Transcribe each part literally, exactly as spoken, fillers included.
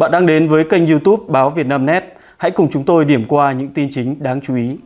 Bạn đang đến với kênh YouTube Báo Vietnamnet. Hãy cùng chúng tôi điểm qua những tin chính đáng chú ý.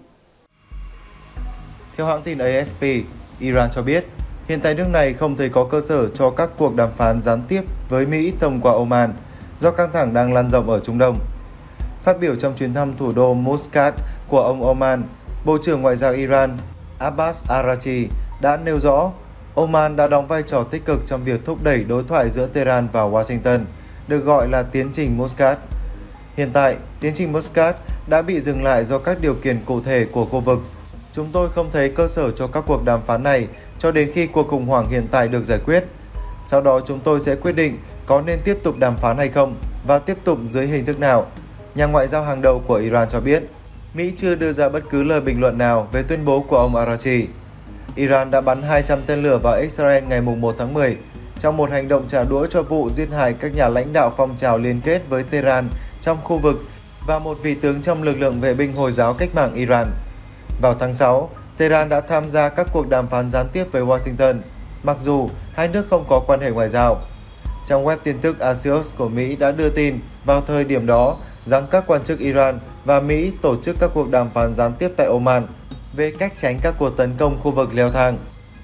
Theo hãng tin A F P, Iran cho biết hiện tại nước này không thấy có cơ sở cho các cuộc đàm phán gián tiếp với Mỹ thông qua Oman do căng thẳng đang lan rộng ở Trung Đông. Phát biểu trong chuyến thăm thủ đô Muscat của ông Oman, Bộ trưởng Ngoại giao Iran Abbas Araghchi đã nêu rõ Oman đã đóng vai trò tích cực trong việc thúc đẩy đối thoại giữa Tehran và Washington, được gọi là tiến trình Muscat. Hiện tại, tiến trình Muscat đã bị dừng lại do các điều kiện cụ thể của khu vực. Chúng tôi không thấy cơ sở cho các cuộc đàm phán này cho đến khi cuộc khủng hoảng hiện tại được giải quyết. Sau đó chúng tôi sẽ quyết định có nên tiếp tục đàm phán hay không và tiếp tục dưới hình thức nào. Nhà ngoại giao hàng đầu của Iran cho biết, Mỹ chưa đưa ra bất cứ lời bình luận nào về tuyên bố của ông Araghchi. Iran đã bắn hai trăm tên lửa vào Israel ngày mùng một tháng mười trong một hành động trả đũa cho vụ giết hại các nhà lãnh đạo phong trào liên kết với Tehran trong khu vực và một vị tướng trong lực lượng vệ binh Hồi giáo cách mạng Iran. Vào tháng sáu, Tehran đã tham gia các cuộc đàm phán gián tiếp với Washington, mặc dù hai nước không có quan hệ ngoại giao. Trang web tin tức Axios của Mỹ đã đưa tin vào thời điểm đó rằng các quan chức Iran và Mỹ tổ chức các cuộc đàm phán gián tiếp tại Oman về cách tránh các cuộc tấn công khu vực leo thang.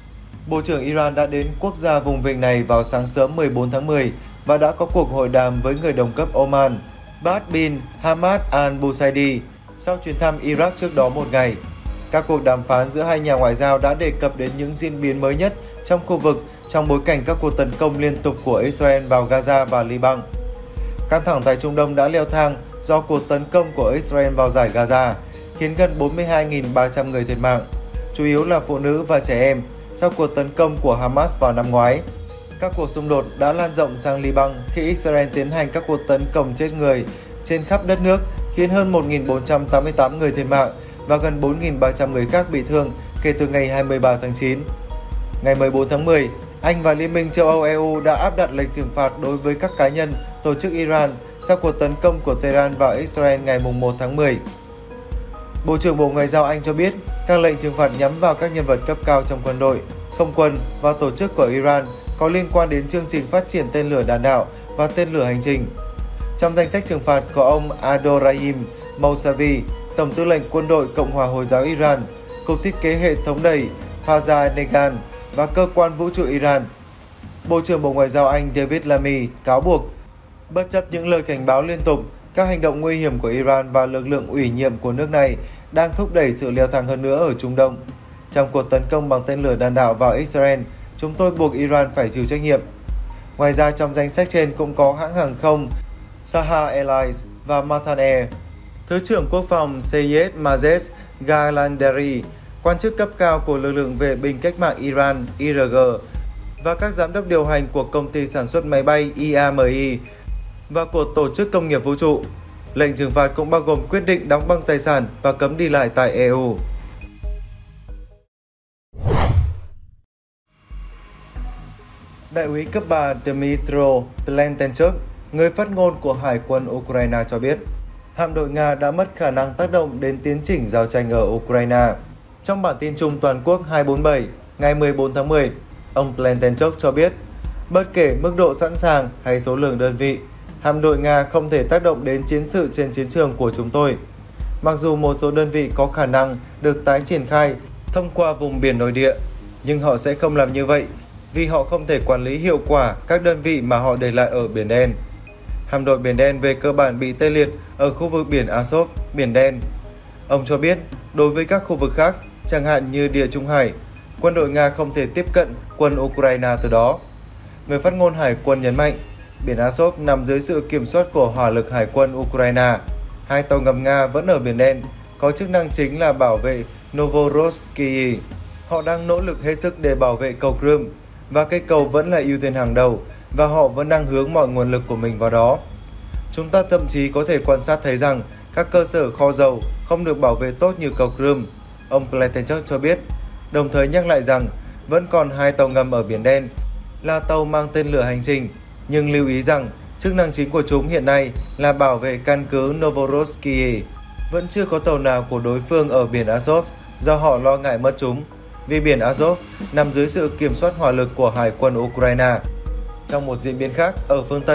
Bộ trưởng Iran đã đến quốc gia vùng vịnh này vào sáng sớm mười bốn tháng mười và đã có cuộc hội đàm với người đồng cấp Oman, Bad bin Hamad Al Busaidi, sau chuyến thăm Iraq trước đó một ngày. Các cuộc đàm phán giữa hai nhà ngoại giao đã đề cập đến những diễn biến mới nhất trong khu vực trong bối cảnh các cuộc tấn công liên tục của Israel vào Gaza và Liban. Căng thẳng tại Trung Đông đã leo thang do cuộc tấn công của Israel vào giải Gaza, khiến gần bốn mươi hai nghìn ba trăm người thiệt mạng, chủ yếu là phụ nữ và trẻ em, sau cuộc tấn công của Hamas vào năm ngoái. Các cuộc xung đột đã lan rộng sang Liban khi Israel tiến hành các cuộc tấn công chết người trên khắp đất nước, khiến hơn một nghìn bốn trăm tám mươi tám người thiệt mạng và gần bốn nghìn ba trăm người khác bị thương kể từ ngày hai mươi ba tháng chín. Ngày mười bốn tháng mười, Anh và Liên minh châu Âu E U đã áp đặt lệnh trừng phạt đối với các cá nhân, tổ chức Iran sau cuộc tấn công của Tehran vào Israel ngày mùng một tháng mười. Bộ trưởng Bộ Ngoại giao Anh cho biết các lệnh trừng phạt nhắm vào các nhân vật cấp cao trong quân đội, không quân và tổ chức của Iran có liên quan đến chương trình phát triển tên lửa đạn đạo và tên lửa hành trình. Trong danh sách trừng phạt có ông Abdolrahim Mousavi, Tổng tư lệnh Quân đội Cộng hòa Hồi giáo Iran, Cục Thiết kế Hệ thống đẩy Fazanegan và Cơ quan Vũ trụ Iran. Bộ trưởng Bộ Ngoại giao Anh David Lammy cáo buộc, bất chấp những lời cảnh báo liên tục, các hành động nguy hiểm của Iran và lực lượng ủy nhiệm của nước này đang thúc đẩy sự leo thang hơn nữa ở Trung Đông. Trong cuộc tấn công bằng tên lửa đạn đạo vào Israel, chúng tôi buộc Iran phải chịu trách nhiệm. Ngoài ra, trong danh sách trên cũng có hãng hàng không Saha Airlines và Matan Air. Thứ trưởng Quốc phòng Seyed Majed Ghalandari, quan chức cấp cao của lực lượng vệ binh cách mạng Iran I R G và các giám đốc điều hành của công ty sản xuất máy bay I A M I và của Tổ chức Công nghiệp Vũ trụ. Lệnh trừng phạt cũng bao gồm quyết định đóng băng tài sản và cấm đi lại tại E U. Đại úy cấp ba Dmytro Plentenchuk, người phát ngôn của Hải quân Ukraine cho biết, hạm đội Nga đã mất khả năng tác động đến tiến trình giao tranh ở Ukraine. Trong bản tin chung toàn quốc hai bốn bảy ngày mười bốn tháng mười, ông Plentenchuk cho biết, bất kể mức độ sẵn sàng hay số lượng đơn vị, hạm đội Nga không thể tác động đến chiến sự trên chiến trường của chúng tôi. Mặc dù một số đơn vị có khả năng được tái triển khai thông qua vùng biển nội địa, nhưng họ sẽ không làm như vậy vì họ không thể quản lý hiệu quả các đơn vị mà họ để lại ở Biển Đen. Hạm đội Biển Đen về cơ bản bị tê liệt ở khu vực biển Azov, Biển Đen. Ông cho biết, đối với các khu vực khác, chẳng hạn như Địa Trung Hải, quân đội Nga không thể tiếp cận quân Ukraine từ đó. Người phát ngôn Hải quân nhấn mạnh, Biển Azov nằm dưới sự kiểm soát của hỏa lực Hải quân Ukraine. Hai tàu ngầm Nga vẫn ở Biển Đen, có chức năng chính là bảo vệ Novorossiysk. Họ đang nỗ lực hết sức để bảo vệ cầu Crimea, và cây cầu vẫn là ưu tiên hàng đầu, và họ vẫn đang hướng mọi nguồn lực của mình vào đó. Chúng ta thậm chí có thể quan sát thấy rằng các cơ sở kho dầu không được bảo vệ tốt như cầu Crimea, ông Plentenchuk cho biết, đồng thời nhắc lại rằng vẫn còn hai tàu ngầm ở Biển Đen là tàu mang tên lửa hành trình, nhưng lưu ý rằng chức năng chính của chúng hiện nay là bảo vệ căn cứ Novorossiysk. Vẫn chưa có tàu nào của đối phương ở Biển Azov do họ lo ngại mất chúng, vì Biển Azov nằm dưới sự kiểm soát hỏa lực của Hải quân Ukraine. Trong một diễn biến khác, ở phương Tây,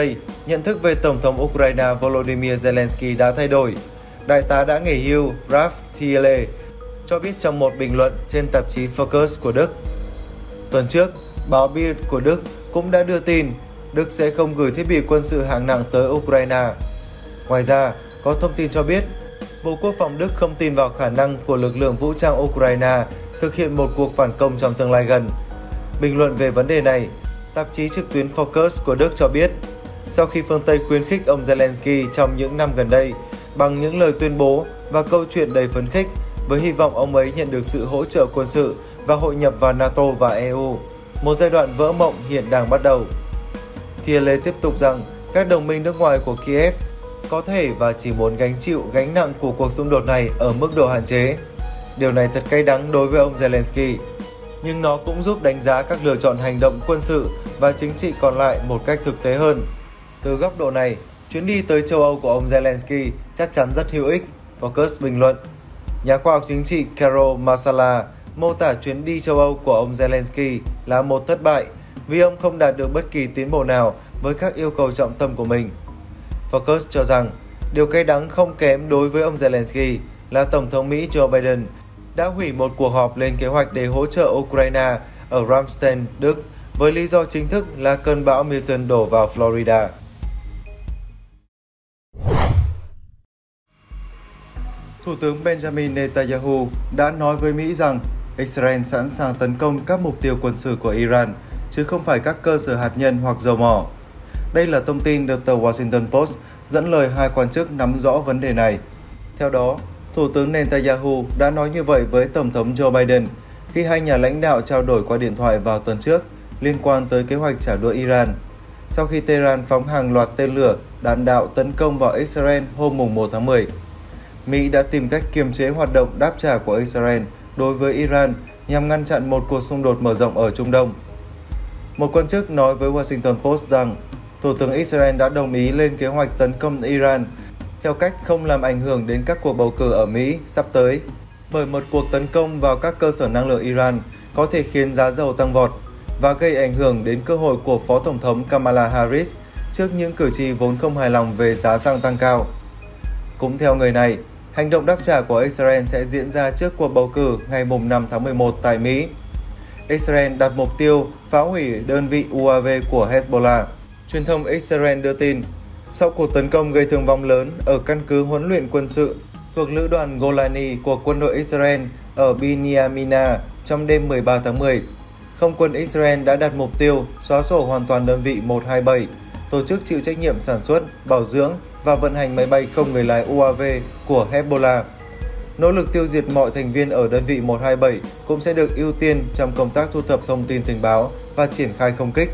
nhận thức về Tổng thống Ukraine Volodymyr Zelensky đã thay đổi. Đại tá đã nghỉ hưu Ralf Thiele cho biết trong một bình luận trên tạp chí Focus của Đức. Tuần trước, báo Bild của Đức cũng đã đưa tin Đức sẽ không gửi thiết bị quân sự hạng nặng tới Ukraine. Ngoài ra, có thông tin cho biết Bộ Quốc phòng Đức không tin vào khả năng của lực lượng vũ trang Ukraine thực hiện một cuộc phản công trong tương lai gần. Bình luận về vấn đề này, tạp chí trực tuyến Focus của Đức cho biết, sau khi phương Tây khuyến khích ông Zelensky trong những năm gần đây bằng những lời tuyên bố và câu chuyện đầy phấn khích với hy vọng ông ấy nhận được sự hỗ trợ quân sự và hội nhập vào NATO và e u, một giai đoạn vỡ mộng hiện đang bắt đầu. Thiele tiếp tục rằng các đồng minh nước ngoài của Kiev có thể và chỉ muốn gánh chịu gánh nặng của cuộc xung đột này ở mức độ hạn chế. Điều này thật cay đắng đối với ông Zelensky, nhưng nó cũng giúp đánh giá các lựa chọn hành động quân sự và chính trị còn lại một cách thực tế hơn. Từ góc độ này, chuyến đi tới châu Âu của ông Zelensky chắc chắn rất hữu ích, Focus bình luận. Nhà khoa học chính trị Carol Masala mô tả chuyến đi châu Âu của ông Zelensky là một thất bại vì ông không đạt được bất kỳ tiến bộ nào với các yêu cầu trọng tâm của mình. Focus cho rằng điều cay đắng không kém đối với ông Zelensky là Tổng thống Mỹ Joe Biden đã hủy một cuộc họp lên kế hoạch để hỗ trợ Ukraine ở Ramstein, Đức với lý do chính thức là cơn bão Milton đổ vào Florida. Thủ tướng Benjamin Netanyahu đã nói với Mỹ rằng Israel sẵn sàng tấn công các mục tiêu quân sự của Iran, chứ không phải các cơ sở hạt nhân hoặc dầu mỏ. Đây là thông tin được tờ Washington Post dẫn lời hai quan chức nắm rõ vấn đề này. Theo đó, Thủ tướng Netanyahu đã nói như vậy với Tổng thống Joe Biden khi hai nhà lãnh đạo trao đổi qua điện thoại vào tuần trước liên quan tới kế hoạch trả đũa Iran, sau khi Tehran phóng hàng loạt tên lửa, đạn đạo tấn công vào Israel hôm một tháng mười. Mỹ đã tìm cách kiềm chế hoạt động đáp trả của Israel đối với Iran nhằm ngăn chặn một cuộc xung đột mở rộng ở Trung Đông. Một quan chức nói với Washington Post rằng Thủ tướng Israel đã đồng ý lên kế hoạch tấn công Iran theo cách không làm ảnh hưởng đến các cuộc bầu cử ở Mỹ sắp tới, bởi một cuộc tấn công vào các cơ sở năng lượng Iran có thể khiến giá dầu tăng vọt và gây ảnh hưởng đến cơ hội của Phó Tổng thống Kamala Harris trước những cử tri vốn không hài lòng về giá xăng tăng cao. Cũng theo người này, hành động đáp trả của Israel sẽ diễn ra trước cuộc bầu cử ngày năm tháng mười một tại Mỹ. Israel đặt mục tiêu phá hủy đơn vị u a vê của Hezbollah. Truyền thông Israel đưa tin, sau cuộc tấn công gây thương vong lớn ở căn cứ huấn luyện quân sự thuộc lữ đoàn Golani của quân đội Israel ở Binyamina trong đêm mười ba tháng mười, Không quân Israel đã đặt mục tiêu xóa sổ hoàn toàn đơn vị một hai bảy, tổ chức chịu trách nhiệm sản xuất, bảo dưỡng và vận hành máy bay không người lái u a vê của Hezbollah. Nỗ lực tiêu diệt mọi thành viên ở đơn vị một hai bảy cũng sẽ được ưu tiên trong công tác thu thập thông tin tình báo và triển khai không kích.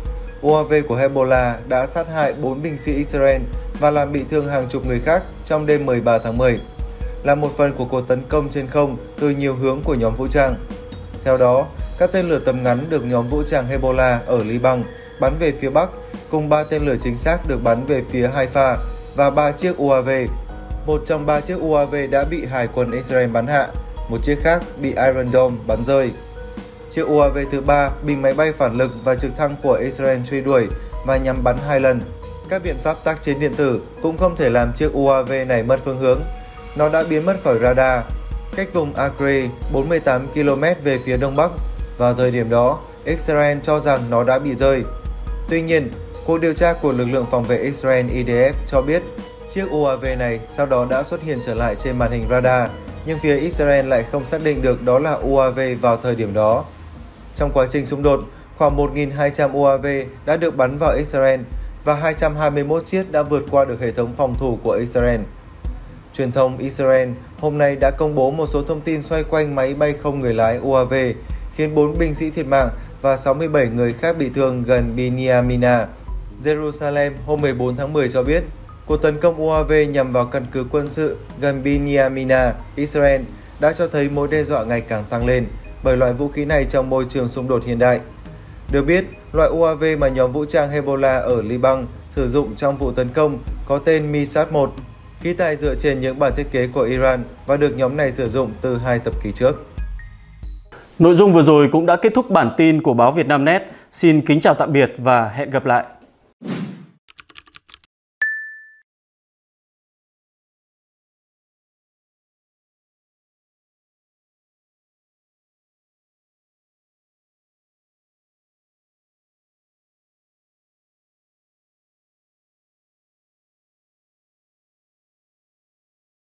u a vê của Hezbollah đã sát hại bốn binh sĩ Israel và làm bị thương hàng chục người khác trong đêm mười ba tháng mười, là một phần của cuộc tấn công trên không từ nhiều hướng của nhóm vũ trang. Theo đó, các tên lửa tầm ngắn được nhóm vũ trang Hezbollah ở Liban bắn về phía Bắc, cùng ba tên lửa chính xác được bắn về phía Haifa và ba chiếc u a vê. Một trong ba chiếc u a vê đã bị Hải quân Israel bắn hạ, một chiếc khác bị Iron Dome bắn rơi. Chiếc u a vê thứ ba bị máy bay phản lực và trực thăng của Israel truy đuổi và nhắm bắn hai lần. Các biện pháp tác chiến điện tử cũng không thể làm chiếc u a vê này mất phương hướng. Nó đã biến mất khỏi radar, cách vùng Acre bốn mươi tám ki lô mét về phía đông bắc. Vào thời điểm đó, Israel cho rằng nó đã bị rơi. Tuy nhiên, cuộc điều tra của lực lượng phòng vệ Israel i đê ép cho biết chiếc u a vê này sau đó đã xuất hiện trở lại trên màn hình radar, nhưng phía Israel lại không xác định được đó là u a vê vào thời điểm đó. Trong quá trình xung đột, khoảng một nghìn hai trăm u a vê đã được bắn vào Israel và hai trăm hai mươi mốt chiếc đã vượt qua được hệ thống phòng thủ của Israel. Truyền thông Israel hôm nay đã công bố một số thông tin xoay quanh máy bay không người lái u a vê, khiến bốn binh sĩ thiệt mạng và sáu mươi bảy người khác bị thương gần Binyamina. Jerusalem hôm mười bốn tháng mười cho biết, cuộc tấn công u a vê nhằm vào căn cứ quân sự gần Binyamina, Israel đã cho thấy mối đe dọa ngày càng tăng lên bởi loại vũ khí này trong môi trường xung đột hiện đại. Được biết, loại u a vê mà nhóm vũ trang Hezbollah ở Liban sử dụng trong vụ tấn công có tên Misat một, khí tài dựa trên những bản thiết kế của Iran và được nhóm này sử dụng từ hai thập kỷ trước. Nội dung vừa rồi cũng đã kết thúc bản tin của báo Vietnamnet. Xin kính chào tạm biệt và hẹn gặp lại.